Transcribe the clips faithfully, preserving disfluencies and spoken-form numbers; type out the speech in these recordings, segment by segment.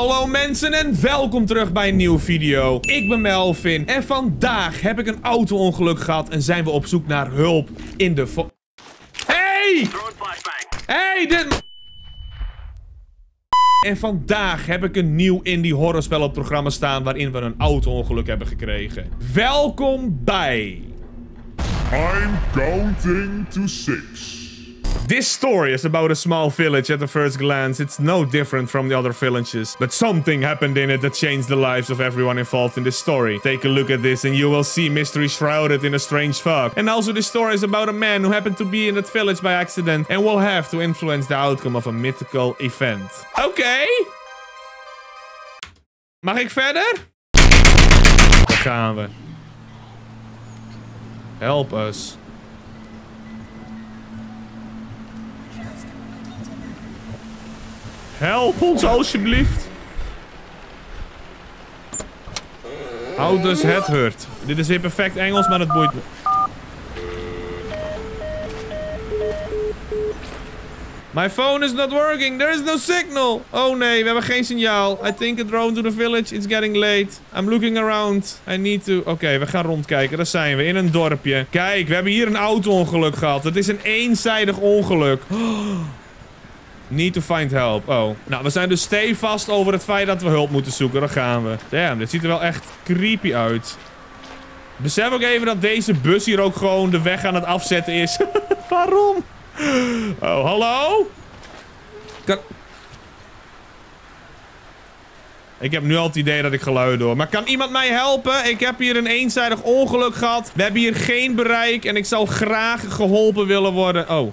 Hallo mensen en welkom terug bij een nieuwe video. Ik ben Melvin en vandaag heb ik een auto-ongeluk gehad en zijn we op zoek naar hulp in de vo- Hey! Hey, dit... En vandaag heb ik een nieuw indie horrorspel op het programma staan waarin we een auto-ongeluk hebben gekregen. Welkom bij... I'm counting to six. This story is about a small village at the first glance. It's no different from the other villages. But something happened in it that changed the lives of everyone involved in this story. Take a look at this and you will see mystery shrouded in a strange fog. And also this story is about a man who happened to be in that village by accident and will have to influence the outcome of a mythical event. Oké. Okay. Mag ik verder? Daar gaan we. Help us. Help ons alsjeblieft. How does het hurt? Dit is weer perfect Engels, maar het boeit me. My phone is not working. There is no signal. Oh nee, we hebben geen signaal. I think a drone to the village. It's getting late. I'm looking around. I need to... Oké, okay, we gaan rondkijken. Daar zijn we, in een dorpje. Kijk, we hebben hier een auto-ongeluk gehad. Het is een eenzijdig ongeluk. Oh. Need to find help. Oh. Nou, we zijn dus stevast over het feit dat we hulp moeten zoeken. Daar gaan we. Damn, dit ziet er wel echt creepy uit. Besef ook even dat deze bus hier ook gewoon de weg aan het afzetten is. Waarom? Oh, hallo? Kan... Ik heb nu al het idee dat ik geluiden hoor. Maar kan iemand mij helpen? Ik heb hier een eenzijdig ongeluk gehad. We hebben hier geen bereik. En ik zou graag geholpen willen worden. Oh.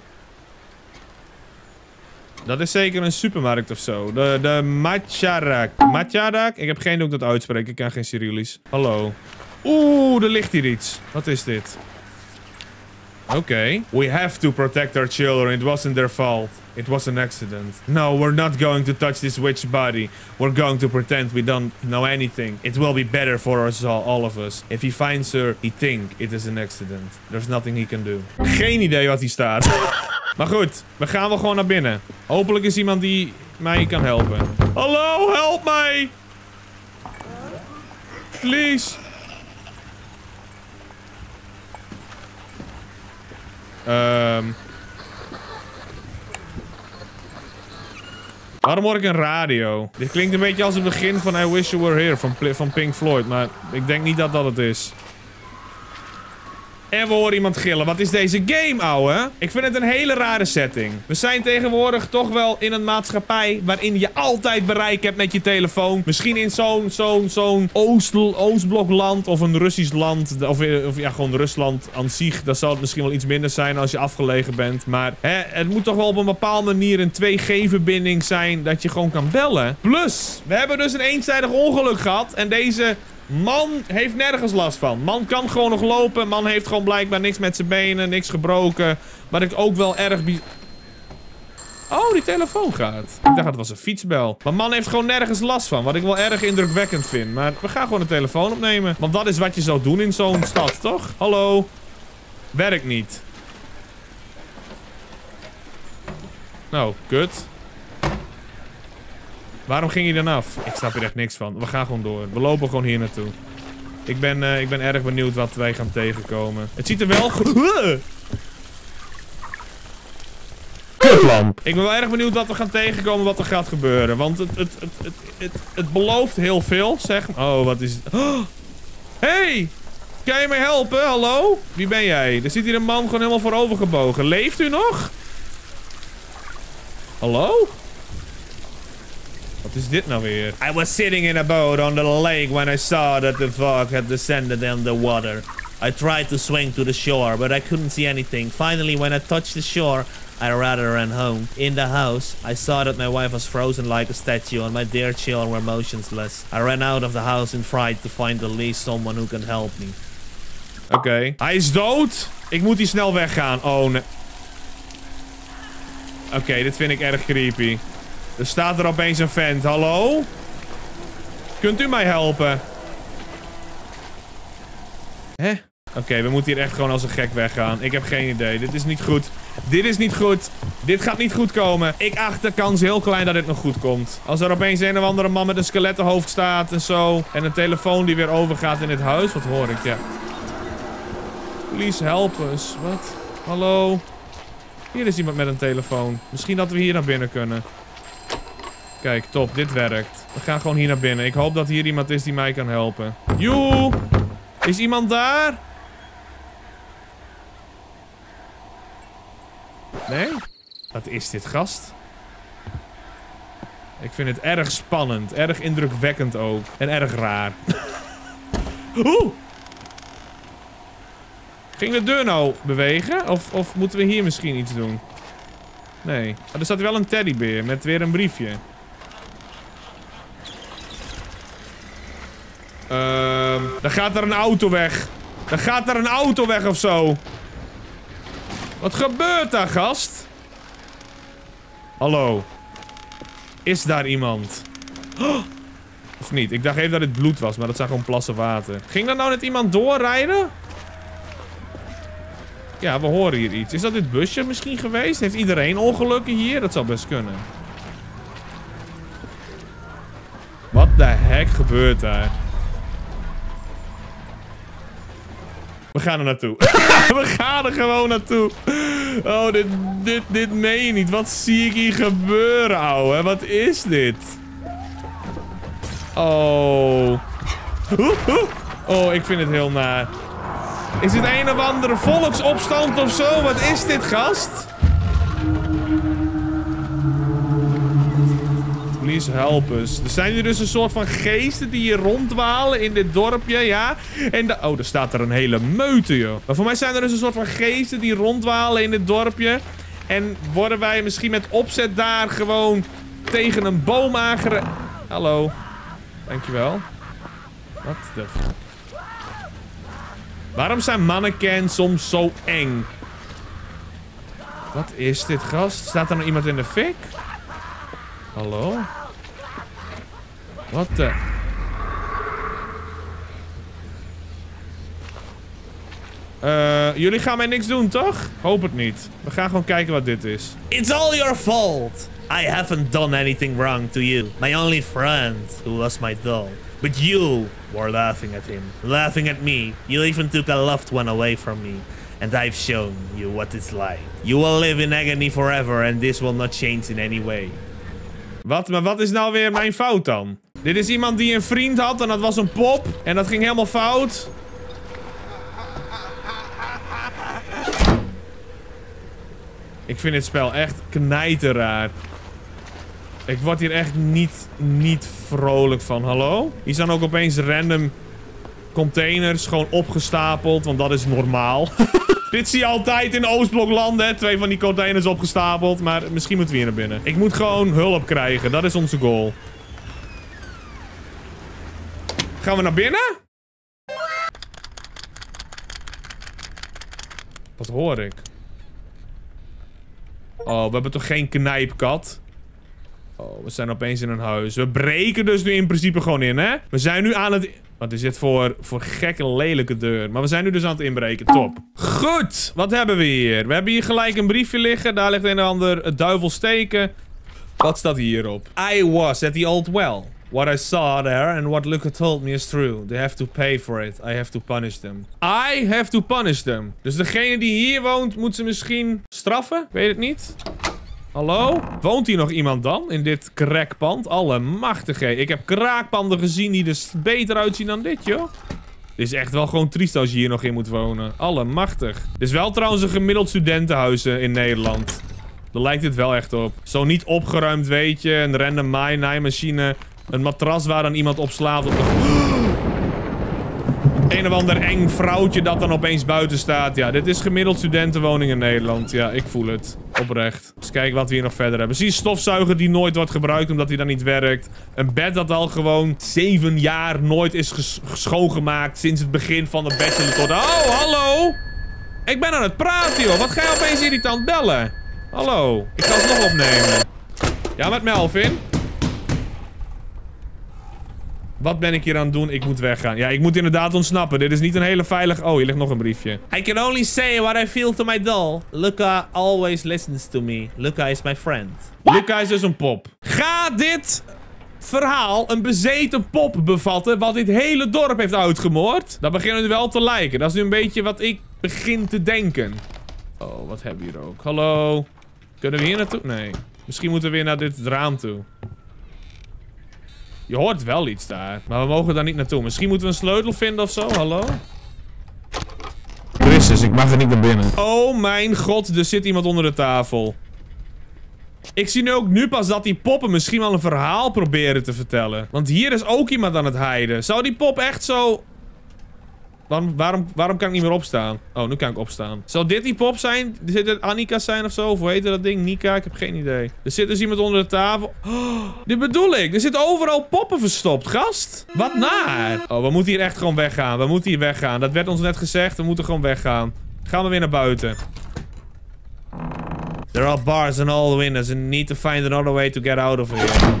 Dat is zeker een supermarkt of zo. De, de Macharak. Macharak? Ik heb geen idee hoe ik dat uitspreek. Ik kan geen Cyrillisch. Hallo. Oeh, er ligt hier iets. Wat is dit? Oké. Okay. We have to protect our children. It wasn't their fault. It was an accident. No, we're not going to touch this witch body. We're going to pretend we don't know anything. It will be better for us all, all of us. If he finds her, he think it is an accident. There's nothing he can do. Geen idee wat hier staat. Maar goed, we gaan wel gewoon naar binnen. Hopelijk is iemand die mij kan helpen. Hallo, help mij! Please. Um. Waarom hoor ik een radio? Dit klinkt een beetje als het begin van I Wish You Were Here van, van Pink Floyd. Maar ik denk niet dat dat het is. En we horen iemand gillen. Wat is deze game, ouwe? Ik vind het een hele rare setting. We zijn tegenwoordig toch wel in een maatschappij waarin je altijd bereik hebt met je telefoon. Misschien in zo'n zo'n zo'n Oost, Oostblokland of een Russisch land. Of, of ja, gewoon Rusland aan zich. Dat zou het misschien wel iets minder zijn als je afgelegen bent. Maar hè, het moet toch wel op een bepaalde manier een twee G verbinding zijn dat je gewoon kan bellen. Plus, we hebben dus een eenzijdig ongeluk gehad. En deze... Man heeft nergens last van. Man kan gewoon nog lopen. Man heeft gewoon blijkbaar niks met zijn benen. Niks gebroken. Wat ik ook wel erg... Oh, die telefoon gaat. Ik dacht het was een fietsbel. Maar man heeft gewoon nergens last van. Wat ik wel erg indrukwekkend vind. Maar we gaan gewoon de telefoon opnemen. Want dat is wat je zou doen in zo'n stad, toch? Hallo? Werkt niet. Nou, kut. Waarom ging hij dan af? Ik snap hier echt niks van. We gaan gewoon door. We lopen gewoon hier naartoe. Ik ben, uh, ik ben erg benieuwd wat wij gaan tegenkomen. Het ziet er wel goed... Kutlamp. Ik ben wel erg benieuwd wat we gaan tegenkomen, wat er gaat gebeuren. Want het, het, het, het, het, het belooft heel veel, zeg. Oh, wat is het? Oh. Hey! Kan je mij helpen? Hallo? Wie ben jij? Er zit hier een man gewoon helemaal voorover gebogen. Leeft u nog? Hallo? Wat is dit nou weer? I was sitting in a boat on the lake when I saw that the fog had descended in the water. I tried to swing to the shore, but I couldn't see anything. Finally, when I touched the shore, I rather ran home. In the house, I saw that my wife was frozen like a statue and my dear children were motionless. I ran out of the house in fright to find at least someone who can help me. Oké. Okay. Hij is dood. Ik moet hier snel weggaan. Oh, nee. Oké, okay, dit vind ik erg creepy. Er staat er opeens een vent. Hallo? Kunt u mij helpen? Hè? Oké, okay, we moeten hier echt gewoon als een gek weggaan. Ik heb geen idee. Dit is niet goed. Dit is niet goed. Dit gaat niet goed komen. Ik acht de kans heel klein dat dit nog goed komt. Als er opeens een of andere man met een skelettenhoofd staat en zo. En een telefoon die weer overgaat in dit huis. Wat hoor ik? Ja. Please help us. Wat? Hallo? Hier is iemand met een telefoon. Misschien dat we hier naar binnen kunnen. Kijk, top. Dit werkt. We gaan gewoon hier naar binnen. Ik hoop dat hier iemand is die mij kan helpen. Joe! Is iemand daar? Nee? Wat is dit, gast? Ik vind het erg spannend. Erg indrukwekkend ook. En erg raar. Oeh! Ging de deur nou bewegen? Of, of moeten we hier misschien iets doen? Nee. Oh, er staat wel een teddybeer met weer een briefje. Ehm... Um, dan gaat er een auto weg. Dan gaat er een auto weg of zo. Wat gebeurt daar, gast? Hallo. Is daar iemand? Oh. Of niet? Ik dacht even dat het bloed was, maar dat zijn gewoon plassen water. Ging er nou net iemand doorrijden? Ja, we horen hier iets. Is dat dit busje misschien geweest? Heeft iedereen ongelukken hier? Dat zou best kunnen. Wat de heck gebeurt daar? We gaan er naartoe. We gaan er gewoon naartoe. Oh, dit, dit, dit meen je niet. Wat zie ik hier gebeuren, ouwe? Wat is dit? Oh. Oh, ik vind het heel naar. Is dit een of andere volksopstand of zo? Wat is dit, gast? Please help us. Er zijn hier dus een soort van geesten die hier rondwalen in dit dorpje, ja. En de... Oh, er staat er een hele meute, joh. Maar voor mij zijn er dus een soort van geesten die rondwalen in dit dorpje. En worden wij misschien met opzet daar gewoon tegen een boom aangere... Hallo. Dankjewel. What the fuck? Waarom zijn mannequins soms zo eng? Wat is dit, gast? Staat er nou iemand in de fik? Hallo? Wat de... Uh, jullie gaan mij niks doen, toch? Hoop het niet. We gaan gewoon kijken wat dit is. It's all your fault. I haven't done anything wrong to you. My only friend who lost my doll. But you were laughing at him. Laughing at me. You even took a loved one away from me. And I've shown you what it's like. You will live in agony forever and this will not change in any way. Wat? Maar wat is nou weer mijn fout dan? Dit is iemand die een vriend had en dat was een pop. En dat ging helemaal fout. Ik vind dit spel echt knijterraar. Ik word hier echt niet, niet vrolijk van. Hallo? Hier staan ook opeens random containers gewoon opgestapeld. Want dat is normaal. Dit zie je altijd in Oostbloklanden, hè. Twee van die containers opgestapeld. Maar misschien moeten we hier naar binnen. Ik moet gewoon hulp krijgen. Dat is onze goal. Gaan we naar binnen? Wat hoor ik? Oh, we hebben toch geen knijpkat? Oh, we zijn opeens in een huis. We breken dus nu in principe gewoon in, hè? We zijn nu aan het... Wat is dit voor, voor gekke, lelijke deur? Maar we zijn nu dus aan het inbreken. Top. Goed. Wat hebben we hier? We hebben hier gelijk een briefje liggen. Daar ligt een of ander duivelsteken. Wat staat hierop? I was at the old well. What I saw there and what Luca told me is true. They have to pay for it. I have to punish them. I have to punish them. Dus degene die hier woont, moet ze misschien straffen? Weet het niet. Hallo? Woont hier nog iemand dan? In dit crackpand? Allemachtige. Ik heb kraakpanden gezien die er beter uitzien dan dit, joh. Dit is echt wel gewoon triest als je hier nog in moet wonen. Allemachtig. Dit is wel trouwens een gemiddeld studentenhuis in Nederland. Daar lijkt dit wel echt op. Zo niet opgeruimd, weet je. Een random maaimachine. Een matras waar dan iemand op slaapt. Op de... Een of ander eng vrouwtje dat dan opeens buiten staat. Ja, dit is gemiddeld studentenwoning in Nederland. Ja, ik voel het. Oprecht. Dus kijk wat we hier nog verder hebben. Zie je stofzuiger die nooit wordt gebruikt omdat hij dan niet werkt. Een bed dat al gewoon zeven jaar nooit is ges schoongemaakt sinds het begin van de bachelor tot... Oh, hallo! Ik ben aan het praten, joh. Wat ga je opeens irritant bellen? Hallo. Ik ga het nog opnemen. Ja, met Melvin. Wat ben ik hier aan het doen? Ik moet weggaan. Ja, ik moet inderdaad ontsnappen. Dit is niet een hele veilige... Oh, hier ligt nog een briefje. I can only say what I feel to my doll. Luca always listens to me. Luca is my friend. Luca is dus een pop. Ga dit verhaal een bezeten pop bevatten wat dit hele dorp heeft uitgemoord? Dat begint het wel te lijken. Dat is nu een beetje wat ik begin te denken. Oh, wat hebben we hier ook? Hallo? Kunnen we hier naartoe? Nee. Misschien moeten we weer naar dit raam toe. Je hoort wel iets daar. Maar we mogen daar niet naartoe. Misschien moeten we een sleutel vinden of zo. Hallo? Christus, ik mag er niet naar binnen. Oh mijn god, er zit iemand onder de tafel. Ik zie nu ook nu pas dat die poppen misschien wel een verhaal proberen te vertellen. Want hier is ook iemand aan het hijden. Zou die pop echt zo... Waarom, waarom, waarom kan ik niet meer opstaan? Oh, nu kan ik opstaan. Zou dit die pop zijn? Zit het Annika zijn of zo? Of hoe heet dat ding? Nika? Ik heb geen idee. Er zit dus iemand onder de tafel. Oh, dit bedoel ik. Er zitten overal poppen verstopt, gast. Wat naar. Oh, we moeten hier echt gewoon weggaan. We moeten hier weggaan. Dat werd ons net gezegd. We moeten gewoon weggaan. Gaan we weer naar buiten. There are bars in all the windows and need to find another way to get out of here.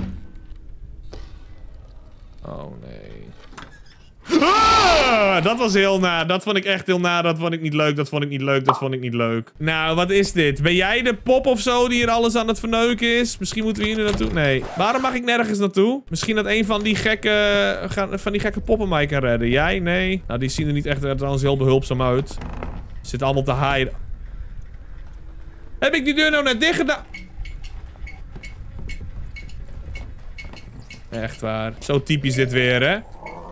Oh nee. Ah, dat was heel na. Dat vond ik echt heel na. Dat vond ik niet leuk. Dat vond ik niet leuk. Dat vond ik niet leuk. Nou, wat is dit? Ben jij de pop of zo die hier alles aan het verneuken is? Misschien moeten we hier nu naartoe. Nee. Waarom mag ik nergens naartoe? Misschien dat een van die gekke... Van die gekke poppen mij kan redden. Jij? Nee. Nou, die zien er niet echt er trouwens heel behulpzaam uit. Zitten allemaal te hiden. Heb ik die deur nou net dicht gedaan? Echt waar. Zo typisch dit weer, hè?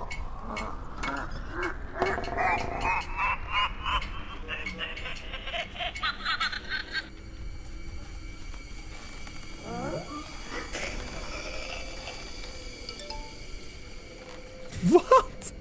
Wat?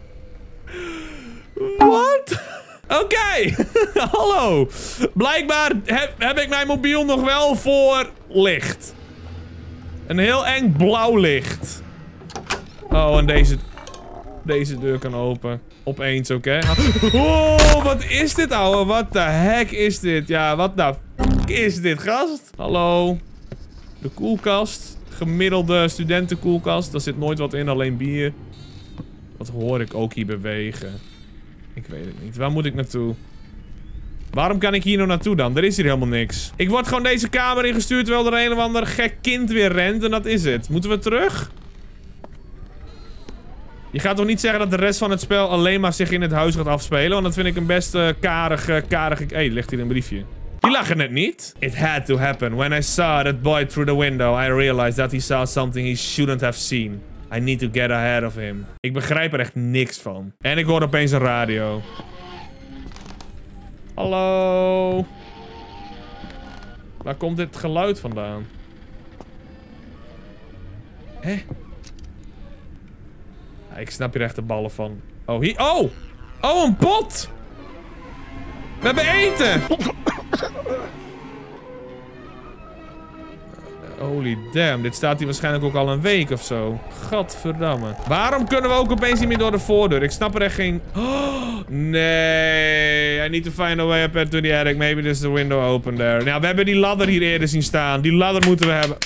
Wat? Oké. Okay. Hallo. Blijkbaar heb, heb ik mijn mobiel nog wel voor licht. Een heel eng blauw licht. Oh, en deze... Deze deur kan open. Opeens, oké. Okay. Oh, wat is dit, ouwe? Wat de heck is dit? Ja, wat de fuck is dit, gast? Hallo. De koelkast. Gemiddelde studentenkoelkast. Daar zit nooit wat in, alleen bier. Wat hoor ik ook hier bewegen? Ik weet het niet. Waar moet ik naartoe? Waarom kan ik hier nou naartoe dan? Er is hier helemaal niks. Ik word gewoon deze kamer ingestuurd terwijl er een of ander gek kind weer rent. En dat is het. Moeten we terug? Je gaat toch niet zeggen dat de rest van het spel alleen maar zich in het huis gaat afspelen? Want dat vind ik een best uh, karige, karige... Hé, hey, ligt hier een briefje. Die lachen net niet. It had to happen. When I saw that boy through the window, I realized that he saw something he shouldn't have seen. I need to get ahead of him. Ik begrijp er echt niks van. En ik hoor opeens een radio. Hallo. Waar komt dit geluid vandaan? Hé? Ja, ik snap hier echt de ballen van. Oh, hier. Oh! Oh, een pot! We hebben eten! Holy damn, dit staat hier waarschijnlijk ook al een week of zo. Gadverdamme. Waarom kunnen we ook opeens niet meer door de voordeur? Ik snap er echt geen... Oh, nee. I need to find a way up to the attic. Maybe there's the window open there. Nou, we hebben die ladder hier eerder zien staan. Die ladder moeten we hebben.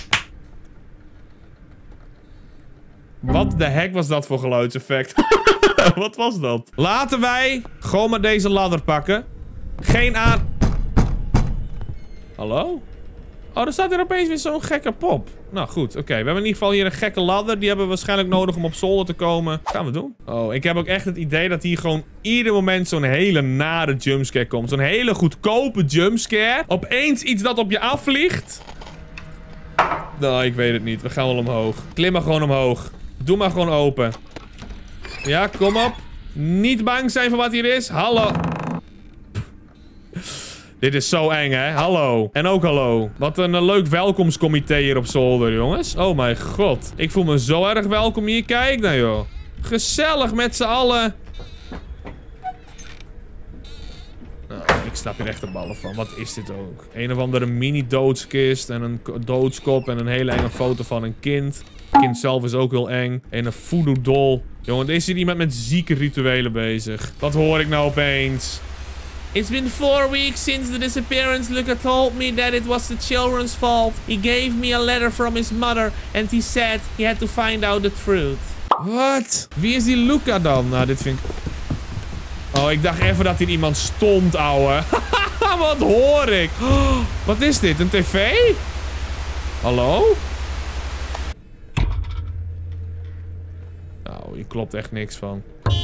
Wat de heck was dat voor geluidseffect? Wat was dat? Laten wij gewoon maar deze ladder pakken. Geen aan... Hallo? Oh, er staat hier opeens weer zo'n gekke pop. Nou goed, oké. Okay. We hebben in ieder geval hier een gekke ladder. Die hebben we waarschijnlijk nodig om op zolder te komen. Gaan we doen. Oh, ik heb ook echt het idee dat hier gewoon ieder moment zo'n hele nare jumpscare komt. Zo'n hele goedkope jumpscare. Opeens iets dat op je afvliegt. Nou, ik weet het niet. We gaan wel omhoog. Klim maar gewoon omhoog. Doe maar gewoon open. Ja, kom op. Niet bang zijn voor wat hier is. Hallo. Dit is zo eng, hè? Hallo. En ook hallo. Wat een uh, leuk welkomstcomité hier op zolder, jongens. Oh mijn god. Ik voel me zo erg welkom hier. Kijk nou, joh. Gezellig met z'n allen. Nou, ik snap hier echt de ballen van. Wat is dit ook? Een of andere mini-doodskist en een doodskop en een hele enge foto van een kind. Het kind zelf is ook heel eng. En een voodoo-doll. Jongen, er is hier iemand met zieke rituelen bezig. Wat hoor ik nou opeens? It's been four weeks since the disappearance. Luca told me that it was the children's fault. He gave me a letter from his mother and he said he had to find out the truth. Wat? Wie is die Luca dan? Nou, dit vind ik... Oh, ik dacht even dat hier iemand stond, ouwe. Wat hoor ik? Oh, wat is dit? Een tv? Hallo? Nou, hier klopt echt niks van.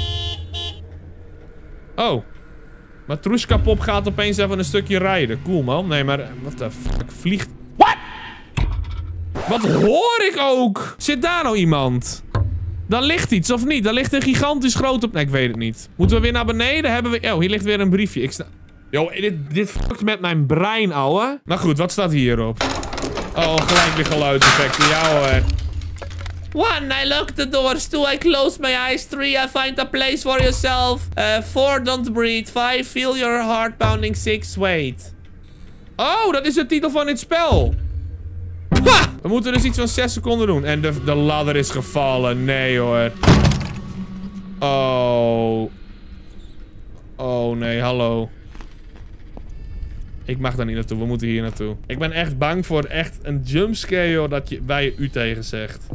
Oh. Matrushka Pop gaat opeens even een stukje rijden. Cool, man. Nee, maar... Wat de fuck? Vliegt... What? Wat hoor ik ook? Zit daar nou iemand? Dan ligt iets, of niet? Dan ligt een gigantisch grote... Nee, ik weet het niet. Moeten we weer naar beneden? Hebben we... Oh, hier ligt weer een briefje. Ik sta... Yo, dit, dit fuckt met mijn brein, ouwe. Maar goed, wat staat hierop? Oh, gelijk weer geluidseffecten. Ja, hoor. One, I lock the doors. Two, I close my eyes. Three, I find a place for yourself. Uh, four, don't breathe. Five, feel your heart pounding. Six, wait. Oh, dat is de titel van dit spel. Ha! We moeten dus iets van zes seconden doen. En de, de ladder is gevallen. Nee, hoor. Oh. Oh, nee, hallo. Ik mag daar niet naartoe. We moeten hier naartoe. Ik ben echt bang voor echt een jumpscare, joh, dat je, waar je u tegen zegt.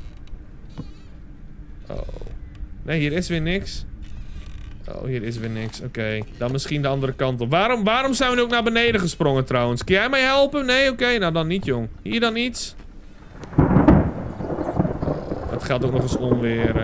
Oh. Nee, hier is weer niks. Oh, hier is weer niks. Oké. Okay. Dan misschien de andere kant op. Waarom, waarom zijn we nu ook naar beneden gesprongen trouwens? Kun jij mij helpen? Nee, oké. Okay. Nou, dan niet, jong. Hier dan iets. Oh, het gaat ook nog eens onweren.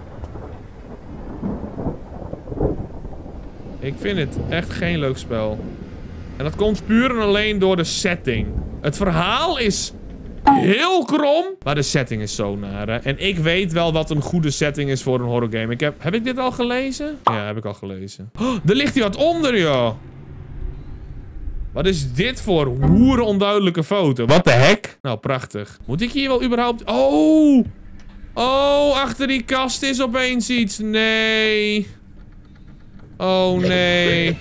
Ik vind het echt geen leuk spel. En dat komt puur en alleen door de setting. Het verhaal is heel krom, maar de setting is zo naar, hè. En ik weet wel wat een goede setting is voor een horror game. Ik heb, heb ik dit al gelezen? Ja, heb ik al gelezen. Oh, er ligt hier wat onder, joh. Wat is dit voor hoeren onduidelijke foto? Wat de heck? Nou, prachtig. Moet ik hier wel überhaupt... Oh! Oh, achter die kast is opeens iets. Nee. Oh, nee.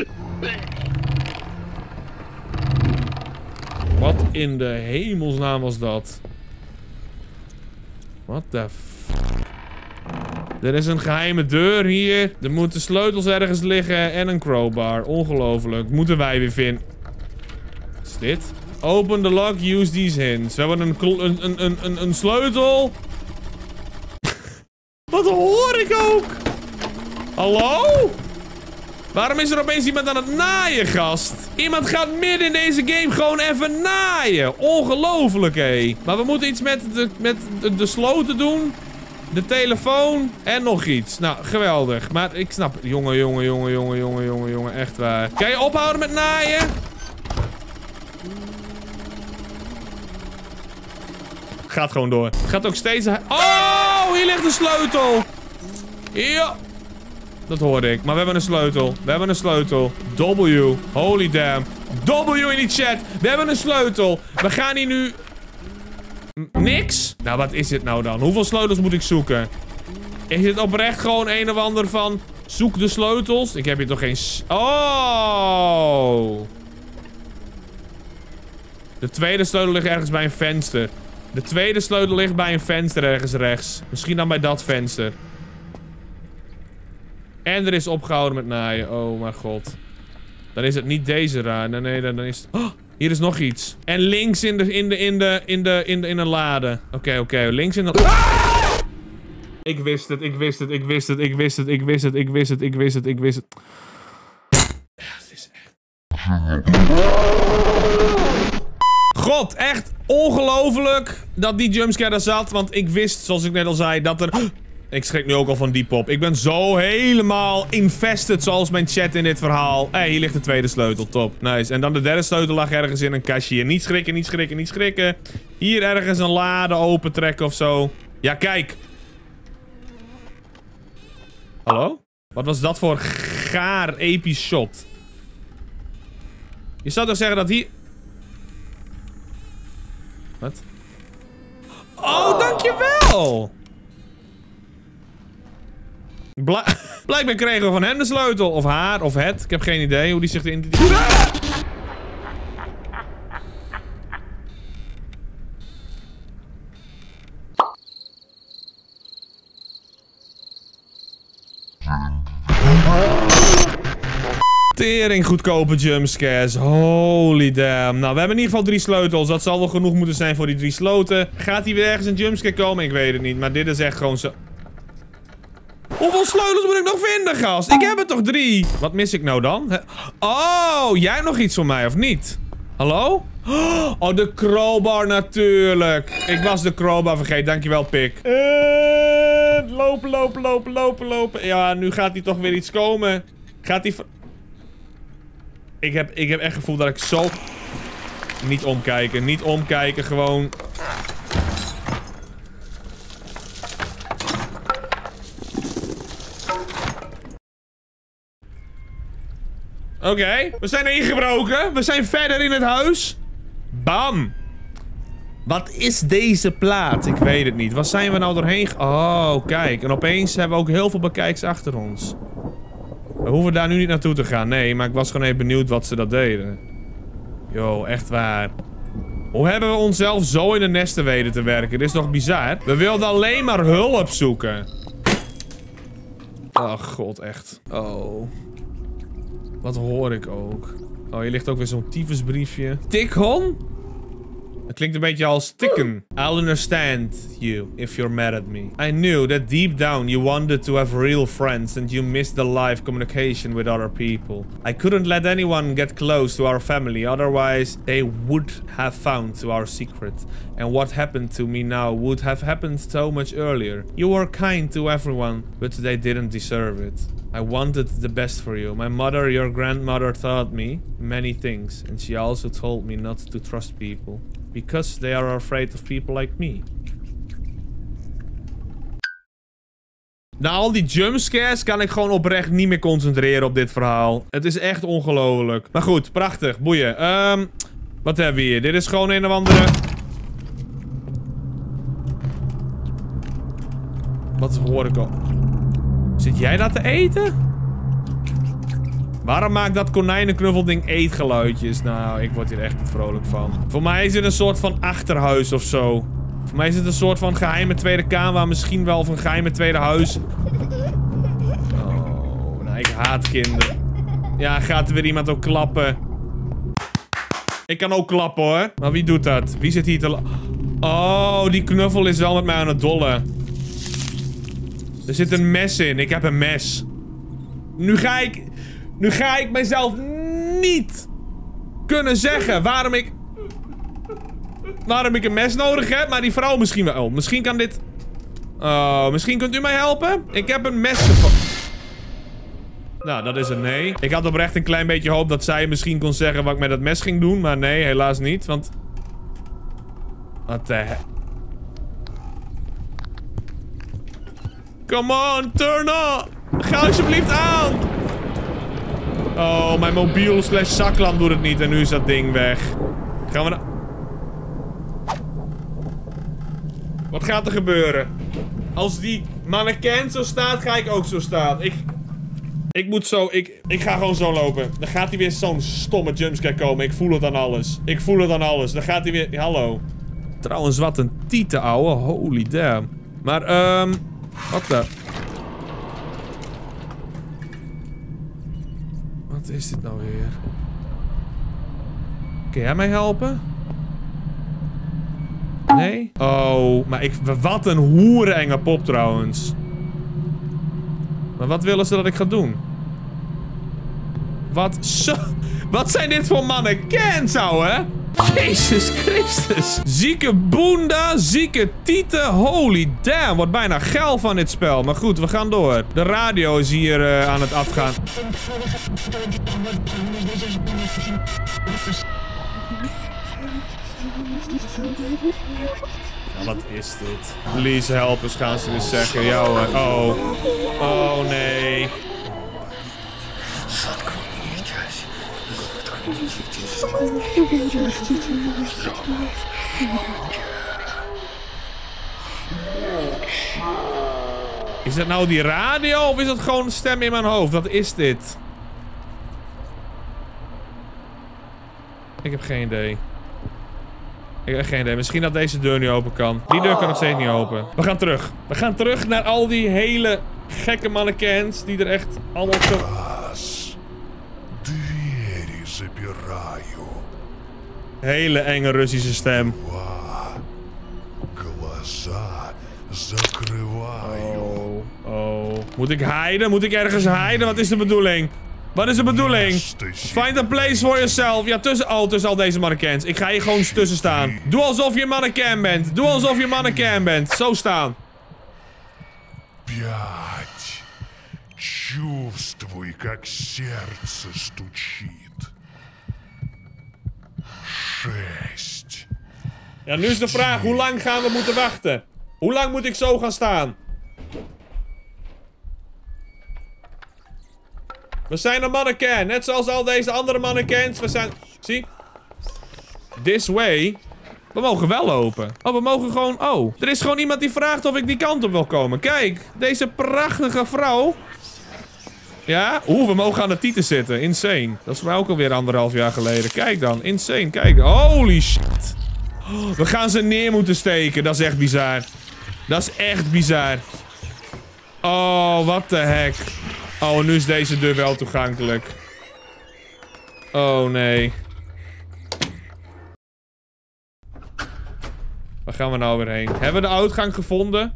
Wat in de hemelsnaam was dat? What the f... Er is een geheime deur hier. Er moeten sleutels ergens liggen en een crowbar. Ongelooflijk. Moeten wij weer vinden. Wat is dit? Open the lock, use these hints. We hebben een, een, een, een, een, een sleutel. Wat hoor ik ook? Hallo? Waarom is er opeens iemand aan het naaien, gast? Iemand gaat midden in deze game gewoon even naaien. Ongelooflijk, hé. Maar we moeten iets met de, met de, de sloten doen. De telefoon. En nog iets. Nou, geweldig. Maar ik snap... Jongen, jongen, jongen, jongen, jongen, jongen, jongen. Echt waar. Kan je ophouden met naaien? Gaat gewoon door. Gaat ook steeds... Oh, hier ligt de sleutel. Ja. Dat hoorde ik. Maar we hebben een sleutel. We hebben een sleutel. W. Holy damn. W in die chat. We hebben een sleutel. We gaan hier nu... M niks? Nou, wat is dit nou dan? Hoeveel sleutels moet ik zoeken? Is dit oprecht gewoon een of ander van... Zoek de sleutels? Ik heb hier toch geen... S oh. De tweede sleutel ligt ergens bij een venster. De tweede sleutel ligt bij een venster ergens rechts. Misschien dan bij dat venster. En er is opgehouden met naaien. Oh mijn god. Dan is het niet deze raar. Nee, nee, dan is het... Oh, hier is nog iets. En links in de... In de... In de... In de... In, de, in een lade. Oké, okay, oké. Okay. Links in de... Ah! Ik wist het. Ik wist het. Ik wist het. Ik wist het. Ik wist het. Ik wist het. Ik wist het. Ik wist het. Ja, het is echt... God, echt ongelooflijk dat die jumpscare er zat. Want ik wist, zoals ik net al zei, dat er... Ik schrik nu ook al van die pop. Ik ben zo helemaal invested zoals mijn chat in dit verhaal. Hé, hey, hier ligt de tweede sleutel. Top. Nice. En dan de derde sleutel lag ergens in een kastje. Niet schrikken, niet schrikken, niet schrikken. Hier ergens een lade opentrekken of zo. Ja, kijk. Hallo? Wat was dat voor gaar episch shot? Je zou toch zeggen dat hier... Wat? Oh, dankjewel! Bla Blijkbaar kregen we van hem de sleutel. Of haar, of het. Ik heb geen idee hoe die zich erin... Tering goedkope jumpscares. Holy damn. Nou, we hebben in ieder geval drie sleutels. Dat zal wel genoeg moeten zijn voor die drie sloten. Gaat hier weer ergens een jumpscare komen? Ik weet het niet. Maar dit is echt gewoon zo... Hoeveel sleutels moet ik nog vinden, gast? Ik heb er toch drie? Wat mis ik nou dan? Oh, jij hebt nog iets voor mij, of niet? Hallo? Oh, de crowbar natuurlijk. Ik was de crowbar vergeten. Dankjewel, Pik. Uh, lopen, lopen, lopen, lopen, lopen. Ja, nu gaat hij toch weer iets komen. Gaat hij... Ik heb, ik heb echt het gevoel dat ik zo... Niet omkijken, niet omkijken, gewoon... Oké, okay, we zijn ingebroken. We zijn verder in het huis. Bam. Wat is deze plaat? Ik weet het niet. Wat zijn we nou doorheen? Oh, kijk. En opeens hebben we ook heel veel bekijks achter ons. We hoeven daar nu niet naartoe te gaan. Nee, maar ik was gewoon even benieuwd wat ze dat deden. Yo, echt waar. Hoe hebben we onszelf zo in de nesten weten te werken? Dit is toch bizar? We wilden alleen maar hulp zoeken. Oh, god, echt. Oh. Wat hoor ik ook? Oh, hier ligt ook weer zo'n tyfusbriefje. Tikhon? Dat klinkt een beetje als tikken. I'll understand you if you're mad at me. I knew that deep down you wanted to have real friends and you missed the live communication with other people. I couldn't let anyone get close to our family, otherwise they would have found to our secret. And what happened to me now would have happened so much earlier. You were kind to everyone, but they didn't deserve it. I wanted the best for you. My mother, your grandmother, taught me many things, and she also told me not to trust people. Because they are afraid of people like me. Na al die jumpscares kan ik gewoon oprecht niet meer concentreren op dit verhaal. Het is echt ongelooflijk. Maar goed, prachtig. Boeien. Um, wat hebben we hier? Dit is gewoon een of andere... Wat hoor ik al? Zit jij dat te eten? Waarom maakt dat konijnenknuffelding eetgeluidjes? Nou, ik word hier echt niet vrolijk van. Voor mij is dit een soort van achterhuis of zo. Voor mij is het een soort van geheime tweede kamer. Misschien wel of een geheime tweede huis. Oh, nou, ik haat kinderen. Ja, gaat er weer iemand ook klappen? Ik kan ook klappen, hoor. Maar wie doet dat? Wie zit hier te... Oh, die knuffel is wel met mij aan het dollen. Er zit een mes in. Ik heb een mes. Nu ga ik... Nu ga ik mezelf niet kunnen zeggen waarom ik... Waarom ik een mes nodig heb. Maar die vrouw misschien wel. Oh, misschien kan dit... Oh, misschien kunt u mij helpen? Ik heb een mes gevonden. Nou, dat is een nee. Ik had oprecht een klein beetje hoop dat zij misschien kon zeggen wat ik met dat mes ging doen. Maar nee, helaas niet. Want... Wat de heck? Come on, turn on! Ga alsjeblieft aan! Oh, mijn mobiel slash zaklamp doet het niet en nu is dat ding weg. Gaan we nou... Wat gaat er gebeuren? Als die mannequin zo staat, ga ik ook zo staan. Ik... Ik moet zo... Ik, ik ga gewoon zo lopen. Dan gaat hij weer zo'n stomme jumpscare komen. Ik voel het aan alles. Ik voel het aan alles. Dan gaat hij weer... Hallo. Trouwens, wat een tieten, ouwe. Holy damn. Maar, ehm... Um, wat de... Wat is dit nou weer? Kun jij mij helpen? Nee? Oh, maar ik... Wat een hoerenge pop trouwens. Maar wat willen ze dat ik ga doen? Wat zo... Wat zijn dit voor mannequins, ouwe? Jezus Christus. Zieke boenda, zieke tieten. Holy damn, wordt bijna geil van dit spel. Maar goed, we gaan door. De radio is hier uh, aan het afgaan. Ja, wat is dit? Please help us, gaan ze dus zeggen. Ja hoor. Oh. Oh nee. Is dat nou die radio of is dat gewoon een stem in mijn hoofd? Wat is dit? Ik heb geen idee. Ik heb geen idee. Misschien dat deze deur niet open kan. Die deur kan nog steeds niet open. We gaan terug. We gaan terug naar al die hele gekke mannequins die er echt allemaal zo... Hele enge Russische stem. Oh, oh. Moet ik hiden? Moet ik ergens hiden? Wat is de bedoeling? Wat is de bedoeling? Find a place for yourself. Ja, tussen... Oh, tussen al deze mannequins. Ik ga hier gewoon tussen staan. Doe alsof je een mannequin bent. Doe alsof je een mannequin bent. Zo staan. Пять. Чувствуй, как сердце стучит. Шесть. Ja, nu is de vraag, hoe lang gaan we moeten wachten? Hoe lang moet ik zo gaan staan? We zijn een mannequin, net zoals al deze andere mannequins. We zijn... Zie? This way. We mogen wel lopen. Oh, we mogen gewoon... Oh, er is gewoon iemand die vraagt of ik die kant op wil komen. Kijk, deze prachtige vrouw. Ja? Oeh, we mogen aan de tieten zitten. Insane. Dat is voor mij ook alweer anderhalf jaar geleden. Kijk dan, insane. Kijk. Holy shit. Oh, we gaan ze neer moeten steken. Dat is echt bizar. Dat is echt bizar. Oh, wat de heck. Oh, en nu is deze deur wel toegankelijk. Oh, nee. Waar gaan we nou weer heen? Hebben we de uitgang gevonden?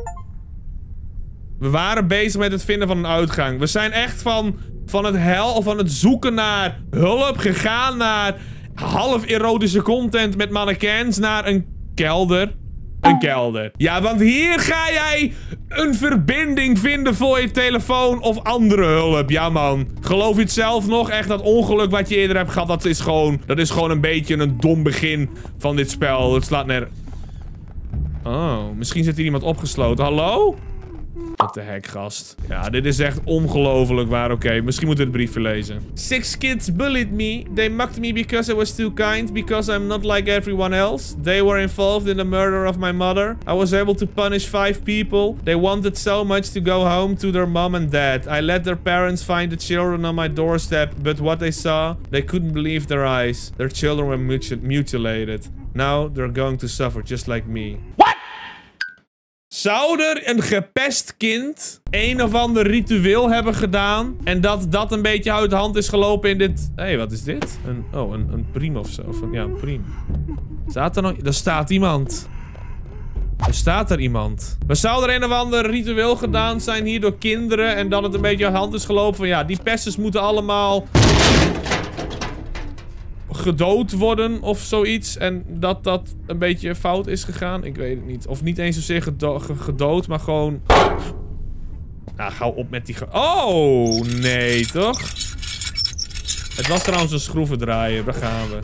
We waren bezig met het vinden van een uitgang. We zijn echt van, van het hel of van het zoeken naar hulp gegaan naar half erotische content met mannequins naar een kelder. Een kelder. Ja, want hier ga jij een verbinding vinden voor je telefoon of andere hulp. Ja, man. Geloof je het zelf nog? Echt dat ongeluk wat je eerder hebt gehad, dat is gewoon... Dat is gewoon een beetje een dom begin van dit spel. Het slaat neer... Oh, misschien zit hier iemand opgesloten. Hallo? Wat de heck, gast. Ja, dit is echt ongelooflijk waar. Oké, okay, misschien moeten we het briefje lezen. Six kids bullied me. They mocked me because I was too kind. Because I'm not like everyone else. They were involved in the murder of my mother. I was able to punish five people. They wanted so much to go home to their mom and dad. I let their parents find the children on my doorstep. But what they saw, they couldn't believe their eyes. Their children were mutil mutilated. Now they're going to suffer just like me. What? Zou er een gepest kind een of ander ritueel hebben gedaan en dat dat een beetje uit de hand is gelopen in dit... Hé, hey, wat is dit? Een, oh, een, een priem of zo. Of een, ja, een priem. Staat er nog... Er staat iemand. Er staat er iemand. Maar zou er een of ander ritueel gedaan zijn hier door kinderen en dat het een beetje uit de hand is gelopen van ja, die pesters moeten allemaal... gedood worden of zoiets. En dat dat een beetje fout is gegaan. Ik weet het niet. Of niet eens zozeer gedo gedood, maar gewoon... Nou, gauw op met die... Ge oh, nee, toch? Het was trouwens een schroevendraaier. Daar gaan we.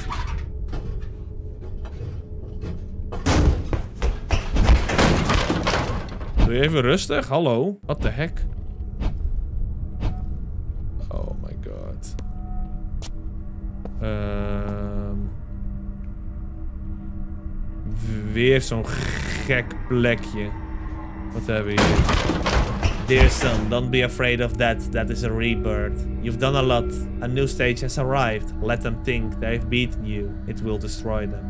Doe je even rustig? Hallo? What the heck? Oh my god. Um, weer zo'n gek plekje. Wat hebben we hier? Dear son, don't be afraid of that. That is a rebirth. You've done a lot. A new stage has arrived. Let them think they've beaten you. It will destroy them.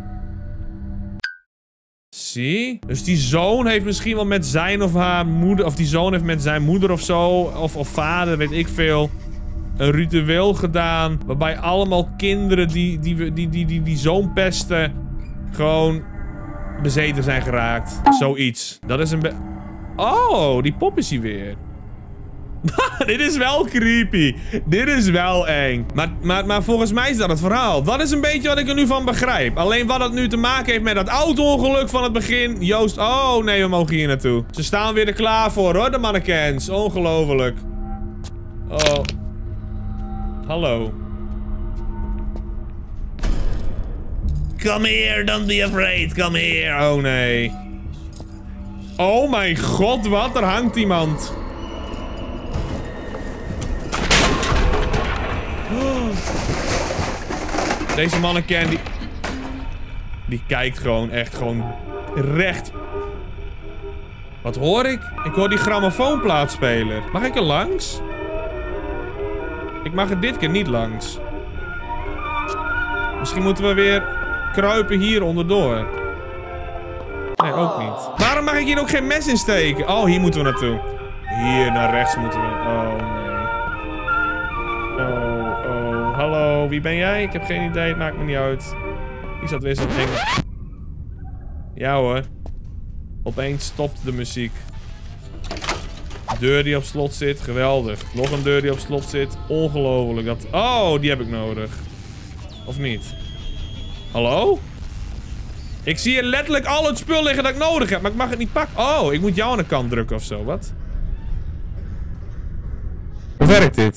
Zie? Dus die zoon heeft misschien wel met zijn of haar moeder... Of die zoon heeft met zijn moeder of zo... Of, of vader, weet ik veel... Een ritueel gedaan. Waarbij allemaal kinderen die die, die, die, die, die, die zoon pesten... Gewoon... bezeten zijn geraakt. Zoiets. Dat is een be... Oh, die pop is hier weer. Dit is wel creepy. Dit is wel eng. Maar, maar, maar volgens mij is dat het verhaal. Dat is een beetje wat ik er nu van begrijp. Alleen wat het nu te maken heeft met dat auto-ongeluk van het begin. Joost, oh nee, we mogen hier naartoe. Ze staan weer er klaar voor hoor, de mannequins. Ongelooflijk. Oh. Hallo. Come here, don't be afraid. Come here. Oh nee. Oh mijn god, wat? Er hangt iemand. Deze mannequin die... Die kijkt gewoon echt gewoon recht. Wat hoor ik? Ik hoor die grammofoonplaatspeler. Mag ik er langs? Ik mag er dit keer niet langs. Misschien moeten we weer kruipen hier onderdoor. Nee, ook niet. Waarom mag ik hier ook geen mes in steken? Oh, hier moeten we naartoe. Hier naar rechts moeten we. Oh, nee. Oh, oh. Hallo. Hallo, wie ben jij? Ik heb geen idee, het maakt me niet uit. Is dat weer zo'n ding? Ja hoor. Opeens stopt de muziek. Deur die op slot zit, geweldig. Nog een deur die op slot zit, ongelooflijk. Dat... Oh, die heb ik nodig. Of niet? Hallo? Ik zie hier letterlijk al het spul liggen dat ik nodig heb, maar ik mag het niet pakken. Oh, ik moet jou aan de kant drukken of zo, wat? Hoe werkt dit?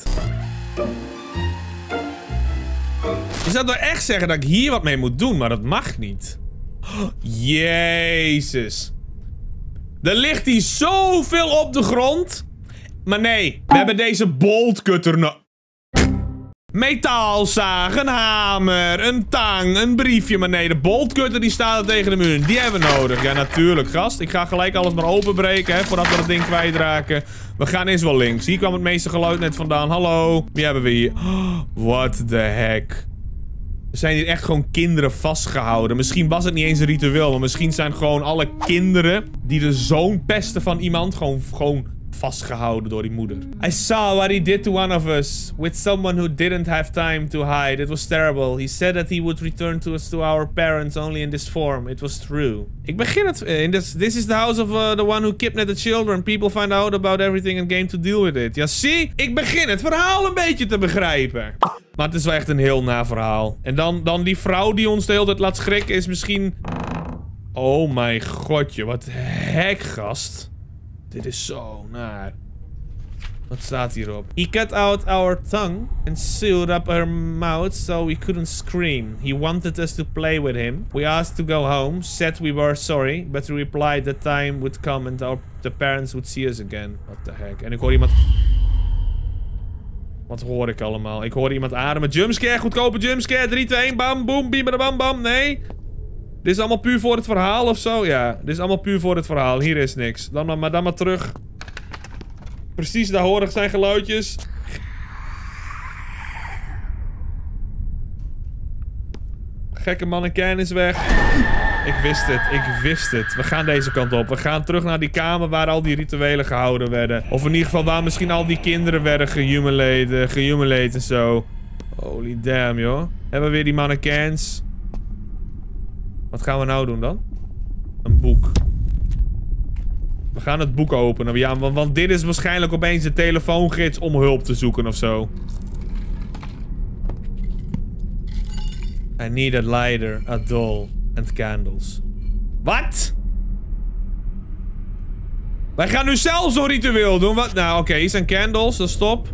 Je zou toch echt zeggen dat ik hier wat mee moet doen, maar dat mag niet. Oh, Jezus. Er ligt hier zoveel op de grond. Maar nee, we hebben deze boltcutter nodig. Metaalzaag, een hamer, een tang, een briefje. Maar nee, de boltcutter die staat er tegen de muur. Die hebben we nodig. Ja, natuurlijk, gast. Ik ga gelijk alles maar openbreken, hè, voordat we dat ding kwijtraken. We gaan eens wel links. Hier kwam het meeste geluid net vandaan. Hallo. Wie hebben we hier? Oh, what the heck. Er zijn hier echt gewoon kinderen vastgehouden. Misschien was het niet eens een ritueel, maar misschien zijn gewoon alle kinderen die de zoon pesten van iemand gewoon, gewoon vastgehouden door die moeder. I saw what he did to one of us with someone who didn't have time to hide. It was terrible. He said that he would return to us to our parents only in this form. It was true. Ik begin het in this. This is the house of uh, the one who kidnapped the children. People find out about everything and came to deal with it. Ja, zie? Ik begin het verhaal een beetje te begrijpen. Maar het is wel echt een heel na verhaal. En dan, dan die vrouw die ons de hele tijd laat schrikken is misschien... Oh mijn godje, wat hek, gast. Dit is zo naar. Wat staat hierop? He cut out our tongue and sewed up her mouth so we couldn't scream. He wanted us to play with him. We asked to go home, said we were sorry, but he replied that time would come and our, the parents would see us again. What the heck? En ik hoor iemand... Wat hoor ik allemaal? Ik hoor iemand ademen. Jumpscare, goedkope jumpscare. drie, twee, één, bam, boom, bam, bam. Nee. Dit is allemaal puur voor het verhaal of zo? Ja, dit is allemaal puur voor het verhaal. Hier is niks. Dan maar, maar dan maar terug. Precies, daar hoor ik zijn geluidjes. Gekke mannequin is weg. Ik wist het, ik wist het. We gaan deze kant op. We gaan terug naar die kamer waar al die rituelen gehouden werden. Of in ieder geval waar misschien al die kinderen werden gehumiliated, gehumiliated en zo. Holy damn, joh. Hebben we weer die mannequins. Wat gaan we nou doen dan? Een boek. We gaan het boek openen. Ja, want, want dit is waarschijnlijk opeens de telefoongids om hulp te zoeken of zo. I need a lighter, a doll and candles. Wat? Wij gaan nu zelf zo'n ritueel doen. Wat? Nou, oké, okay, hier zijn candles. Dat stop.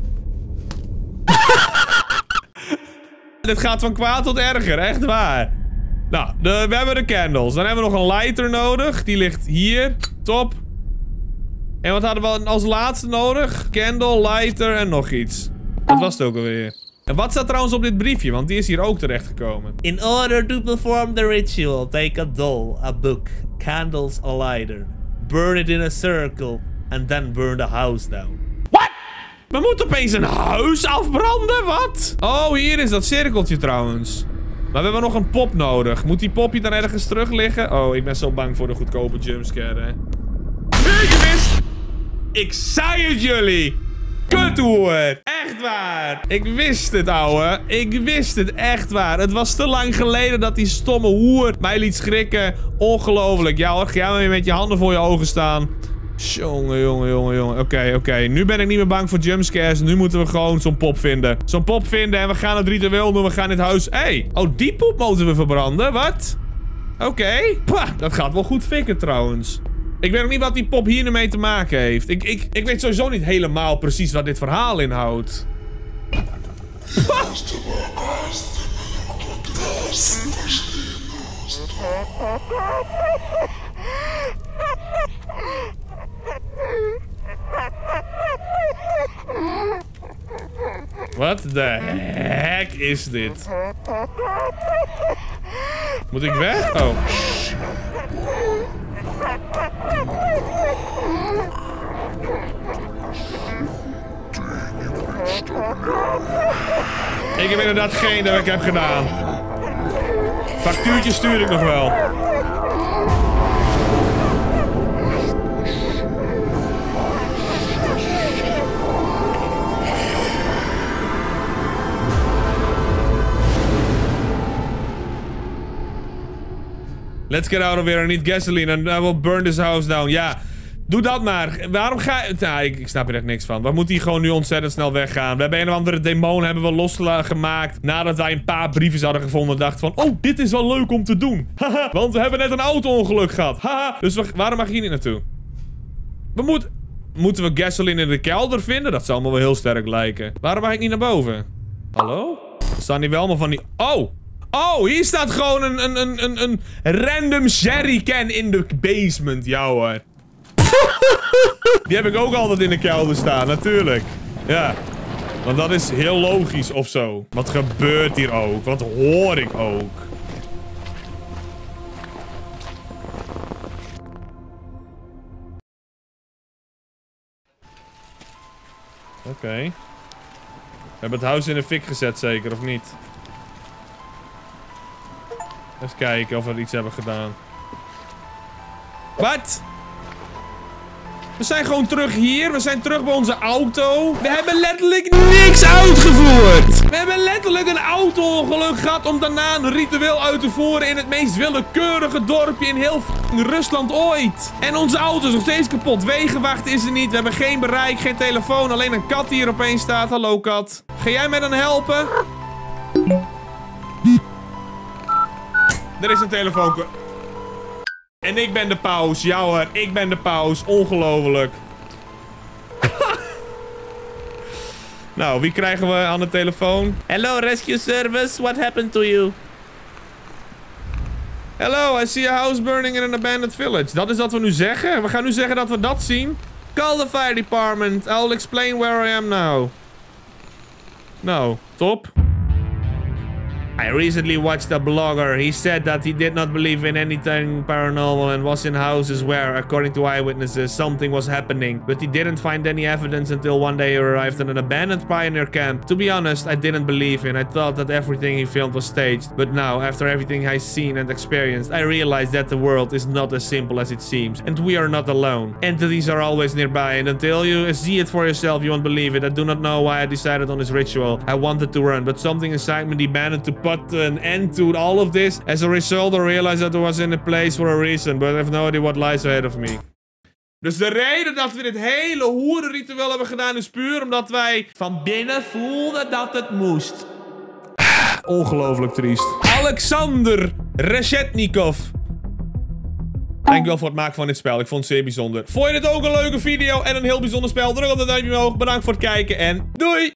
Dit gaat van kwaad tot erger, echt waar. Nou, de, we hebben de candles. Dan hebben we nog een lighter nodig. Die ligt hier. Top. En wat hadden we als laatste nodig? Candle, lighter en nog iets. Dat was het ook alweer. En wat staat trouwens op dit briefje? Want die is hier ook terechtgekomen. In order to perform the ritual, take a doll, a book, candles, a lighter. Burn it in a circle and then burn the house down. What? We moeten opeens een huis afbranden? Wat? Oh, hier is dat cirkeltje trouwens. Maar we hebben nog een pop nodig. Moet die popje dan ergens terug liggen? Oh, ik ben zo bang voor de goedkope jumpscare, hè. Ik wist... Ik zei het jullie! Kuthoer! Echt waar! Ik wist het, ouwe. Ik wist het, echt waar. Het was te lang geleden dat die stomme hoer mij liet schrikken. Ongelooflijk. Ja hoor, ga maar met je handen voor je ogen staan. Jongen, jongen, jongen, jongen. Oké, okay, oké. Okay. Nu ben ik niet meer bang voor jumpscares. Nu moeten we gewoon zo'n pop vinden. Zo'n pop vinden en we gaan het ritueel doen. We gaan dit huis... Hé! Hey. Oh, die pop moeten we verbranden. Wat? Oké. Okay. Dat gaat wel goed fikken trouwens. Ik weet nog niet wat die pop hier mee te maken heeft. Ik, ik, ik weet sowieso niet helemaal precies wat dit verhaal inhoudt. Wat de heck is dit? Moet ik weg? Oh. Ik heb inderdaad geen dat ik heb gedaan. Factuurtje stuur ik nog wel. Let's get out of here. I need gasoline and I will burn this house down. Ja, doe dat maar. Waarom ga je... Nou, ik, ik snap er echt niks van. Waar moet hij gewoon nu ontzettend snel weggaan? We hebben een of andere demon hebben we losgemaakt. Nadat wij een paar briefjes hadden gevonden. En dachten van, oh, dit is wel leuk om te doen. Haha, want we hebben net een auto-ongeluk gehad. Haha, dus we, waarom mag je hier niet naartoe? We moeten... Moeten we gasoline in de kelder vinden? Dat zou me wel heel sterk lijken. Waarom mag ik niet naar boven? Hallo? Er staan hier wel allemaal van die... Oh! Oh, hier staat gewoon een, een, een, een, een random jerrycan in de basement. Ja hoor. Die heb ik ook altijd in de kelder staan, natuurlijk. Ja. Want dat is heel logisch of zo. Wat gebeurt hier ook? Wat hoor ik ook? Oké. Okay. We hebben het huis in de fik gezet, zeker, of niet? Eens kijken of we iets hebben gedaan. Wat? We zijn gewoon terug hier. We zijn terug bij onze auto. We hebben letterlijk niks uitgevoerd. We hebben letterlijk een auto-ongeluk gehad om daarna een ritueel uit te voeren in het meest willekeurige dorpje in heel Rusland ooit. En onze auto is nog steeds kapot. Wegenwacht is er niet. We hebben geen bereik, geen telefoon. Alleen een kat die hier opeens staat. Hallo kat. Ga jij mij dan helpen? Er is een telefoon. En ik ben de paus. Ja hoor, ik ben de paus. Ongelooflijk. Nou, wie krijgen we aan de telefoon? Hello, rescue service. What happened to you? Hello, I see a house burning in an abandoned village. Dat is wat we nu zeggen? We gaan nu zeggen dat we dat zien. Call the fire department. I'll explain where I am now. Nou, top. I recently watched a blogger. He said that he did not believe in anything paranormal and was in houses where, according to eyewitnesses, something was happening. But he didn't find any evidence until one day he arrived at an abandoned pioneer camp. To be honest, I didn't believe him. I thought that everything he filmed was staged. But now, after everything I've seen and experienced, I realize that the world is not as simple as it seems. And we are not alone. Entities are always nearby, and until you see it for yourself, you won't believe it. I do not know why I decided on this ritual. I wanted to run, but something inside me demanded to put an end to all of this. As a result, I realized that I was in a place for a reason, but I have no idea what lies ahead of me. Dus de reden dat we dit hele hoerenritueel hebben gedaan is puur omdat wij van binnen voelden dat het moest. Ongelooflijk triest. Alexander Reshetnikov. Dankjewel voor het maken van dit spel. Ik vond het zeer bijzonder. Vond je dit ook een leuke video en een heel bijzonder spel? Druk op dat duimpje omhoog. Bedankt voor het kijken en doei!